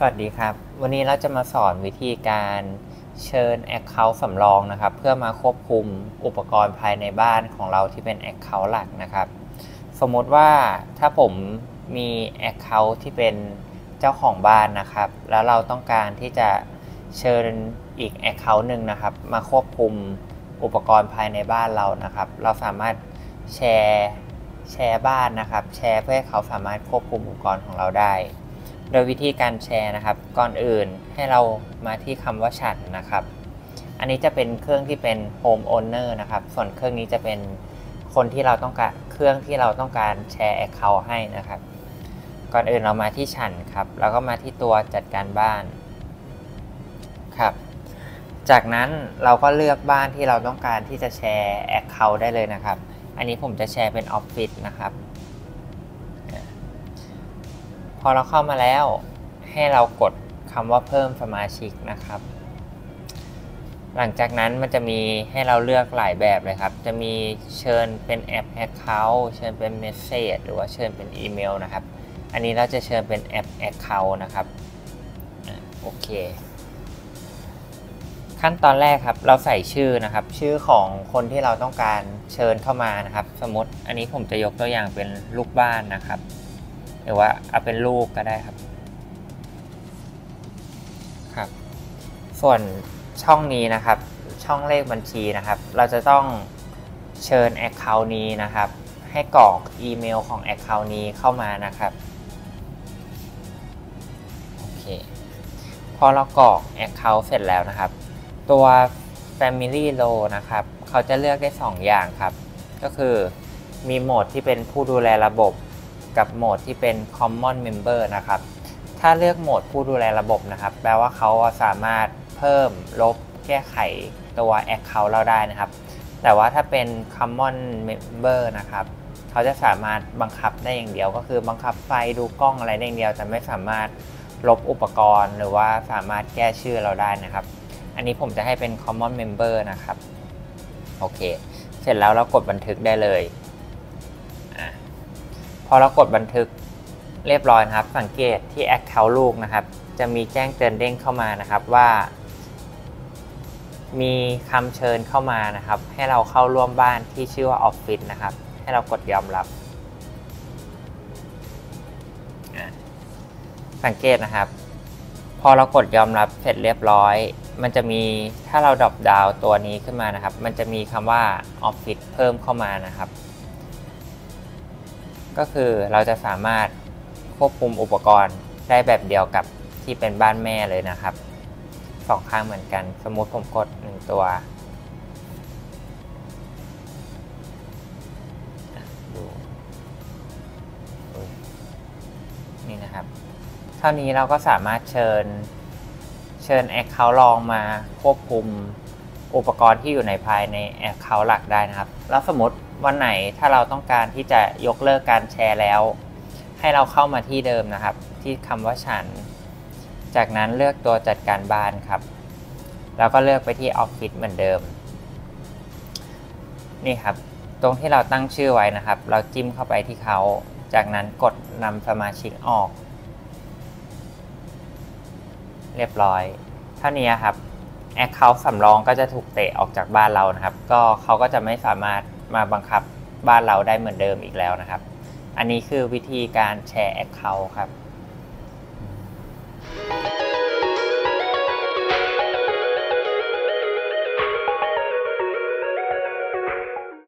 วัสดีครับวันนี้เราจะมาสอนวิธีการเชิญ Account สำรองนะครับเพื่อมาควบคุมอุปกรณ์ภายในบ้านของเราที่เป็น Account หลักนะครับสมมติว่าถ้าผมมี Account ที่เป็นเจ้าของบ้านนะครับแล้วเราต้องการที่จะเชิญอีก Account หนึ่งนะครับมาควบคุมอุปกรณ์ภายในบ้านเรานะครับเราสามารถแชร์บ้านนะครับแชร์เพื่อให้เขาสามารถควบคุมอุปกรณ์ของเราได้โดยวิธีการแชร์นะครับก่อนอื่นให้เรามาที่คำว่าฉันนะครับอันนี้จะเป็นเครื่องที่เป็น Home Owner นะครับส่วนเครื่องนี้จะเป็นคนที่เราต้องการเครื่องที่เราต้องการแชร์ Account ให้นะครับก่อนอื่นเรามาที่ฉันครับแล้วก็มาที่ตัวจัดการบ้านครับจากนั้นเราก็เลือกบ้านที่เราต้องการที่จะแชร์ Account ได้เลยนะครับอันนี้ผมจะแชร์เป็นออฟฟิศนะครับพอเราเข้ามาแล้วให้เรากดคำว่าเพิ่มสมาชิกนะครับหลังจากนั้นมันจะมีให้เราเลือกหลายแบบเลยครับจะมีเชิญเป็นแอป Account เชิญเป็น Message หรือว่าเชิญเป็นอีเมลนะครับอันนี้เราจะเชิญเป็นแอป Account นะครับโอเคขั้นตอนแรกครับเราใส่ชื่อนะครับชื่อของคนที่เราต้องการเชิญเข้ามานะครับสมมติอันนี้ผมจะยกตัวอย่างเป็นลูกบ้านนะครับหรือว่าเอาเป็นลูกก็ได้ครับส่วนช่องนี้นะครับช่องเลขบัญชีนะครับเราจะต้องเชิญ Account นี้นะครับให้กรอกอีเมลของ Account นี้เข้ามานะครับโอเคพอเรากรอก Account เสร็จแล้วนะครับตัว Family Row นะครับเขาจะเลือกได้2อย่างครับก็คือมีโหมดที่เป็นผู้ดูแลระบบกับโหมดที่เป็น Common Member นะครับถ้าเลือกโหมดผู้ดูแลระบบนะครับแปลว่าเขาสามารถเพิ่มลบแก้ไขตัว Account เราได้นะครับแต่ว่าถ้าเป็น Common Member นะครับเขาจะสามารถบังคับได้อย่างเดียวก็คือบังคับไฟดูกล้องอะไรได้อย่างเดียวแต่ไม่สามารถลบอุปกรณ์หรือว่าสามารถแก้ชื่อเราได้นะครับอันนี้ผมจะให้เป็น Common Member นะครับโอเคเสร็จแล้วเรากดบันทึกได้เลยพอเรากดบันทึกเรียบร้อยนะครับสังเกตที่ Account ลูกนะครับจะมีแจ้งเตือนเด้งเข้ามานะครับว่ามีคำเชิญเข้ามานะครับให้เราเข้าร่วมบ้านที่ชื่อว่าออฟฟิศนะครับให้เรากดยอมรับสังเกตนะครับพอเรากดยอมรับเสร็จเรียบร้อยมันจะมีถ้าเราดรอปดาวตัวนี้ขึ้นมานะครับมันจะมีคำว่าออฟฟิศเพิ่มเข้ามานะครับก็คือเราจะสามารถควบคุมอุปกรณ์ได้แบบเดียวกับที่เป็นบ้านแม่เลยนะครับ2ข้างเหมือนกันสมมุติผมกด1ตัวนี่นะครับเท่านี้เราก็สามารถเชิญAccount รองมาควบคุมอุปกรณ์ที่อยู่ในภายใน Account หลักได้นะครับแล้วสมมติวันไหนถ้าเราต้องการที่จะยกเลิกการแชร์แล้วให้เราเข้ามาที่เดิมนะครับที่คำว่าฉันจากนั้นเลือกตัวจัดการบ้านครับแล้วก็เลือกไปที่ออฟฟิศเหมือนเดิมนี่ครับตรงที่เราตั้งชื่อไว้นะครับเราจิ้มเข้าไปที่เขาจากนั้นกดนำสมาชิกออกเรียบร้อยเท่านี้ครับAccount สำรองก็จะถูกเตะออกจากบ้านเรานะครับก็เขาก็จะไม่สามารถมาบังคับบ้านเราได้เหมือนเดิมอีกแล้วนะครับอันนี้คือวิธีการแชร์ Account ครับ